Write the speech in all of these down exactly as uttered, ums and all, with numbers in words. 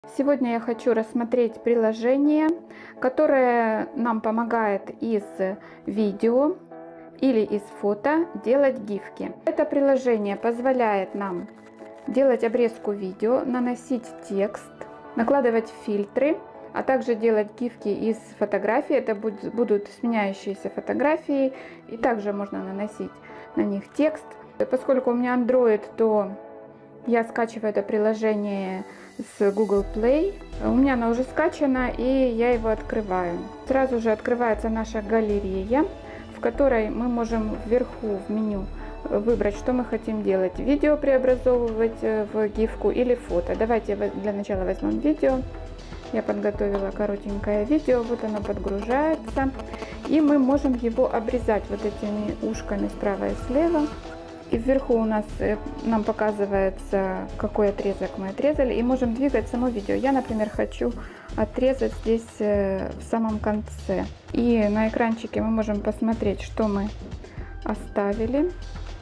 Сегодня я хочу рассмотреть приложение, которое нам помогает из видео или из фото делать гифки. Это приложение позволяет нам делать обрезку видео, наносить текст, накладывать фильтры, а также делать гифки из фотографий. Это будут сменяющиеся фотографии, и также можно наносить на них текст. Поскольку у меня Android, то я скачиваю это приложение с Google Play. У меня оно уже скачано, и я его открываю. Сразу же открывается наша галерея, в которой мы можем вверху в меню выбрать, что мы хотим делать. Видео преобразовывать в гифку или фото. Давайте для начала возьмем видео. Я подготовила коротенькое видео, вот оно подгружается. И мы можем его обрезать вот этими ушками справа и слева. И вверху у нас нам показывается, какой отрезок мы отрезали, и можем двигать само видео. Я, например, хочу отрезать здесь в самом конце. И на экранчике мы можем посмотреть, что мы оставили.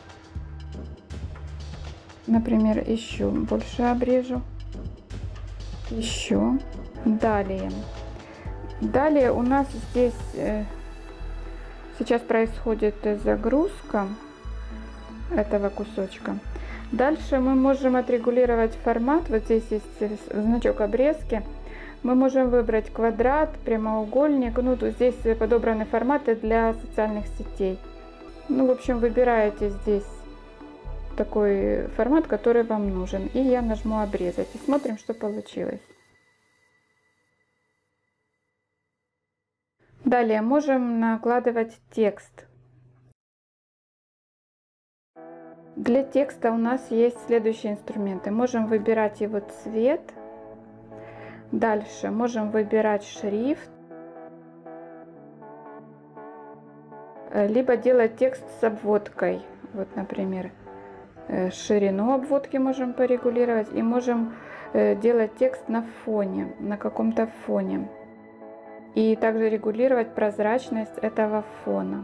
Например, еще больше обрежу. Еще. Далее. Далее у нас здесь сейчас происходит загрузка этого кусочка. Дальше мы можем отрегулировать формат. Вот здесь есть значок обрезки. Мы можем выбрать квадрат, прямоугольник. Ну, тут здесь подобраны форматы для социальных сетей. Ну, в общем, выбираете здесь такой формат, который вам нужен. И я нажму обрезать. И смотрим, что получилось. Далее можем накладывать текст. Для текста у нас есть следующие инструменты. Можем выбирать его цвет. Дальше можем выбирать шрифт. Либо делать текст с обводкой. Вот, например, ширину обводки можем порегулировать. И можем делать текст на фоне, на каком-то фоне. И также регулировать прозрачность этого фона.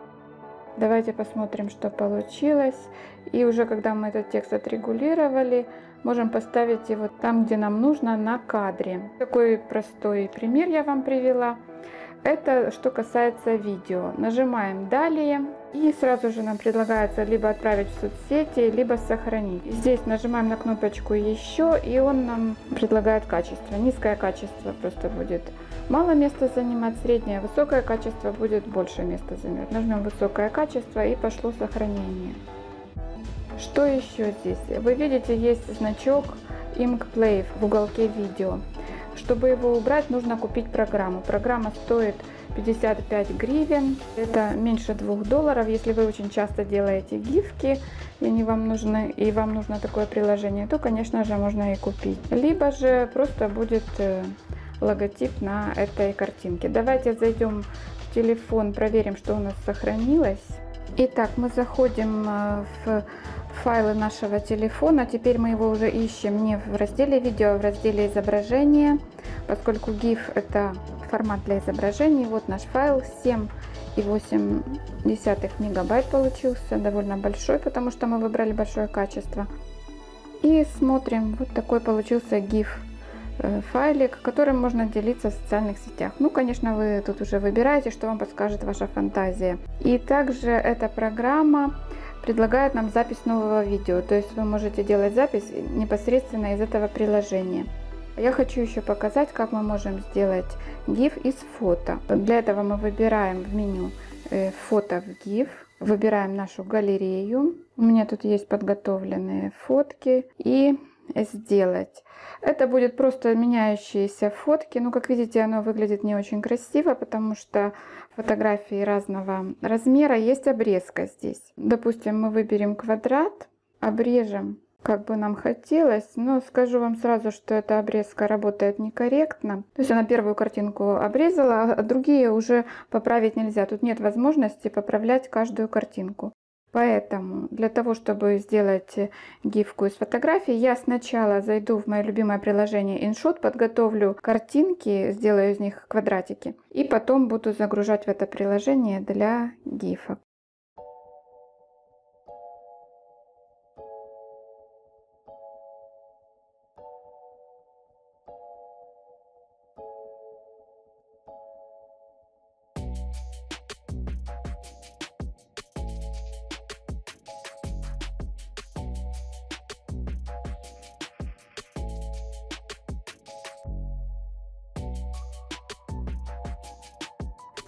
Давайте посмотрим, что получилось. И уже когда мы этот текст отрегулировали, можем поставить его там, где нам нужно, на кадре. Такой простой пример я вам привела. Это что касается видео. Нажимаем «Далее». И сразу же нам предлагается либо отправить в соцсети, либо сохранить. Здесь нажимаем на кнопочку «Еще», и он нам предлагает качество. Низкое качество просто будет мало места занимать, среднее, высокое качество будет больше места занимать. Нажмем «Высокое качество» и пошло сохранение. Что еще здесь? Вы видите, есть значок InkPlay в уголке видео. Чтобы его убрать, нужно купить программу. Программа стоит пятьдесят пять гривен. Это меньше двух долларов. Если вы очень часто делаете гифки, и они вам нужны, и вам нужно такое приложение, то, конечно же, можно и купить. Либо же просто будет логотип на этой картинке. Давайте зайдем в телефон, проверим, что у нас сохранилось. Итак, мы заходим в файлы нашего телефона. Теперь мы его уже ищем не в разделе видео, а в разделе изображения, поскольку GIF это формат для изображений. Вот наш файл, семь и восемь десятых мегабайт получился, довольно большой, потому что мы выбрали большое качество. И смотрим, вот такой получился GIF файлик, которым можно делиться в социальных сетях. Ну, конечно, вы тут уже выбираете, что вам подскажет ваша фантазия. И также эта программа предлагает нам запись нового видео, то есть вы можете делать запись непосредственно из этого приложения. Я хочу еще показать, как мы можем сделать GIF из фото. Для этого мы выбираем в меню фото в GIF, выбираем нашу галерею. У меня тут есть подготовленные фотки и сделать. Это будет просто меняющиеся фотки. Ну, как видите, оно выглядит не очень красиво, потому что фотографии разного размера. Есть обрезка здесь. Допустим, мы выберем квадрат, обрежем, как бы нам хотелось. Но скажу вам сразу, что эта обрезка работает некорректно. То есть она первую картинку обрезала, а другие уже поправить нельзя. Тут нет возможности поправлять каждую картинку. Поэтому для того, чтобы сделать гифку из фотографий, я сначала зайду в мое любимое приложение InShot, подготовлю картинки, сделаю из них квадратики, и потом буду загружать в это приложение для гифок.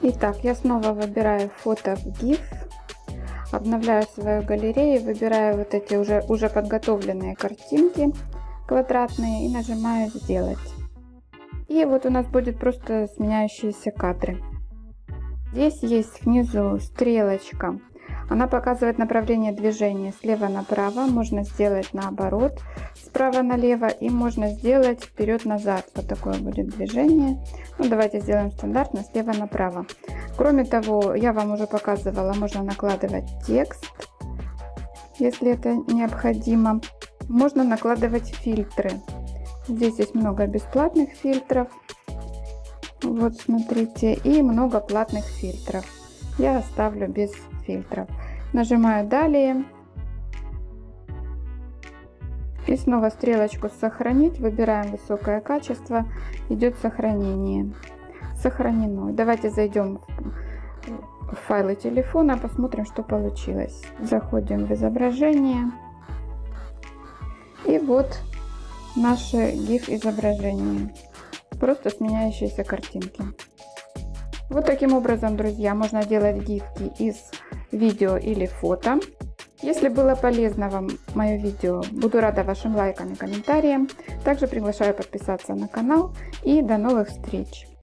Итак, я снова выбираю фото в гиф, обновляю свою галерею, выбираю вот эти уже, уже подготовленные картинки квадратные и нажимаю «Сделать». И вот у нас будет просто сменяющиеся кадры. Здесь есть внизу стрелочка. Она показывает направление движения слева направо. Можно сделать наоборот, справа налево, и можно сделать вперед-назад. Вот такое будет движение. Ну, давайте сделаем стандартно слева направо. Кроме того, я вам уже показывала, можно накладывать текст, если это необходимо. Можно накладывать фильтры. Здесь есть много бесплатных фильтров. Вот смотрите, и много платных фильтров. Я оставлю без фильтров. Нажимаю «Далее». И снова стрелочку «Сохранить». Выбираем высокое качество. Идет сохранение. Сохранено. Давайте зайдем в файлы телефона, посмотрим, что получилось. Заходим в изображение. И вот наше гиф изображение. Просто сменяющиеся картинки. Вот таким образом, друзья, можно делать гифки из видео или фото. Если было полезно вам мое видео, буду рада вашим лайкам и комментариям. Также приглашаю подписаться на канал и до новых встреч!